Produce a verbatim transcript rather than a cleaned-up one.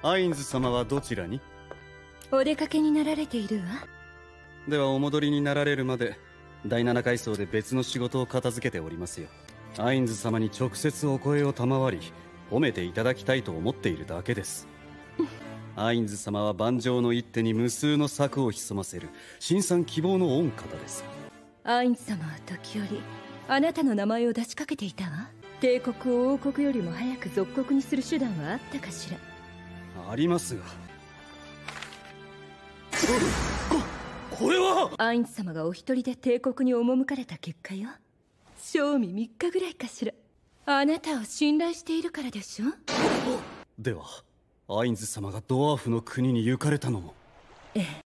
アインズ様はどちらに？ お出かけになられているわ。 ではお戻りになられるまでだいなな階層で別の仕事を片付けておりますよ。アインズ様に直接お声を賜り褒めていただきたいと思っているだけですアインズ様は盤上の一手に無数の策を潜ませる新参希望の御方です。 アインズ様は時折あなたの名前を出しかけていたわ。帝国を王国よりも早く属国にする手段はあったかしら。 ありますがこ、これはアインズ様がお一人で帝国に赴かれた結果よ。賞味みっかぐらいかしら。あなたを信頼しているからでしょ。 ではアインズ様がドワーフの国に行かれたのも。 ええ。